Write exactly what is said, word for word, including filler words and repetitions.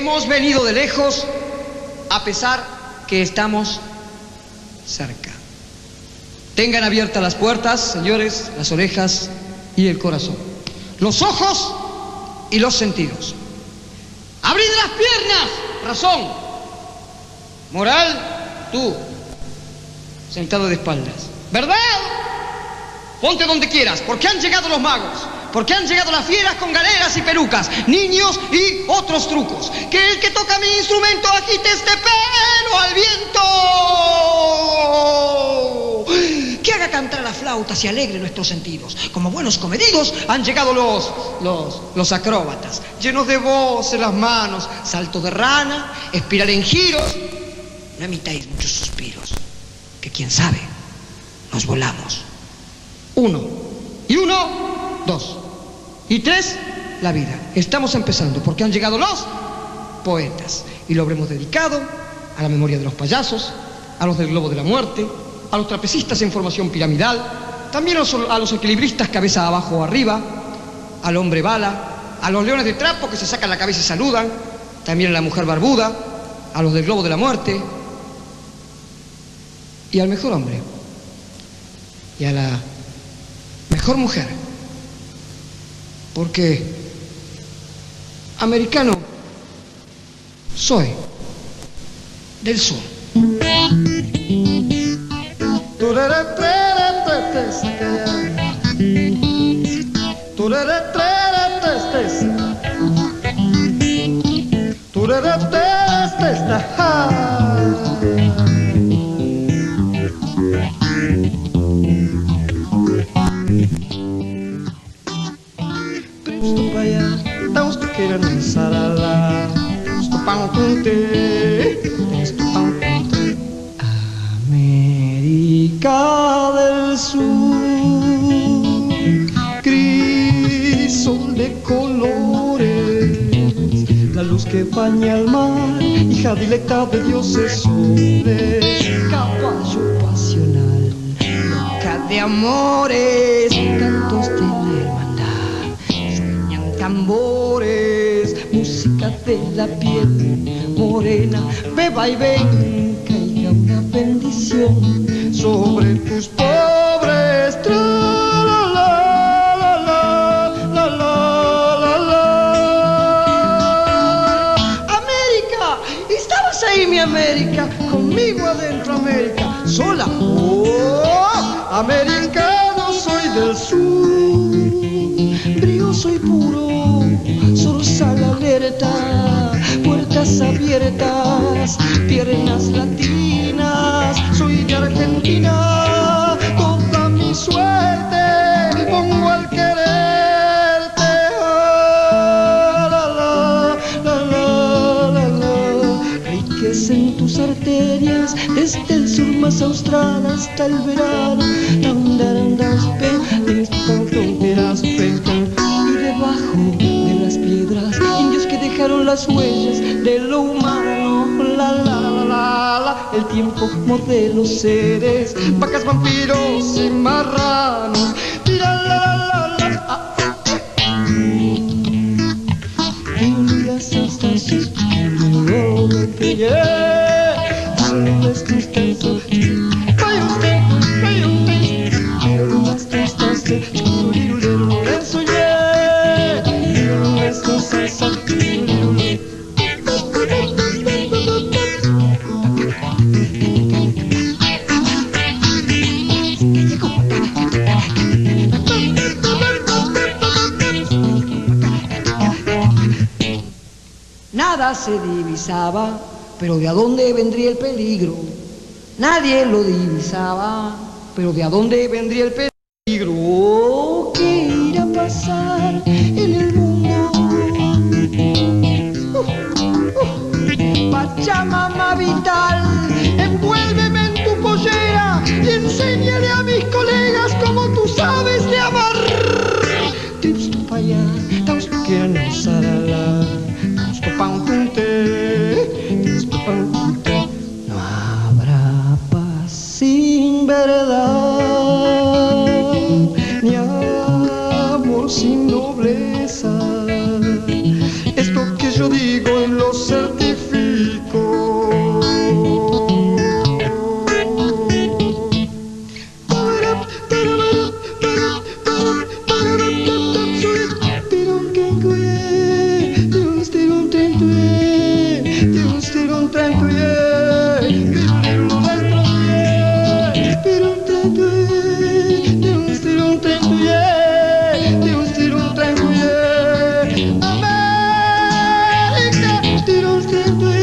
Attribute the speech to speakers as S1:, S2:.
S1: Hemos venido de lejos, a pesar que estamos cerca. Tengan abiertas las puertas, señores, las orejas y el corazón, los ojos y los sentidos. ¡Abrid las piernas! Razón. Moral, tú, sentado de espaldas. ¿Verdad? Ponte donde quieras, porque han llegado los magos, porque han llegado las fieras con galeras y pelucas, niños y otros trucos. Que el que toca mi instrumento agite este pelo al viento, que haga cantar a las flautas y alegre nuestros sentidos. Como buenos comedidos han llegado los, los, los acróbatas, llenos de voz en las manos, salto de rana, espiral en giros. No emitáis muchos suspiros, que quién sabe, nos volamos. Uno, y uno, dos, y tres, la vida. Estamos empezando, porque han llegado los poetas, y lo habremos dedicado a la memoria de los payasos, a los del globo de la muerte, a los trapecistas en formación piramidal, también a los, a los equilibristas cabeza abajo o arriba, al hombre bala, a los leones de trapo que se sacan la cabeza y saludan, también a la mujer barbuda, a los del globo de la muerte, y al mejor hombre, y a la mejor mujer, porque americano soy del sur. América del Sur, crisol de colores, la luz que baña el mar, hija directa de dioses soles, caballo pasional, loca de amores, cantos de la hermandad, sueñan tambores, música de la piel morena, beba y ven, caiga una bendición sobre tus pobres. Tra, la, la, la, la, la, la, la. América, ¿estabas ahí, mi América? Conmigo adentro, América, sola. Oh, americano soy del sur, brioso y puro, zorzal alerta, puertas abiertas, piernas latinas, soy de Argentina, toda mi suerte pongo al quererte. Ah, la, la, la, la, la, la. Riqueza en tus arterias, desde el sur más austral hasta el verano, y debajo de las piedras, indios que dejaron las huellas de lo humano. La, la, la, la, la. El tiempo modelo seres, vacas, vampiros y marranos. La, la, la, la, la. Ah. En las estancias, no me pillé. En las estancias, vaya usted, vaya usted. En las estancias, eso ya. En las estancias. Nada se divisaba, pero ¿de a dónde vendría el peligro? Nadie lo divisaba, pero ¿de a dónde vendría el peligro? ¿Qué irá a pasar en el mundo? Uh, uh. Pachamama vital, envuélveme en tu pollera y enséñale a mis colegas como tú sabes de amar. Tips pa' allá, taus que no sarala. No habrá paz sin verdad, ni amor sin nobleza. Esto que yo digo digo y lo certifico.
S2: America,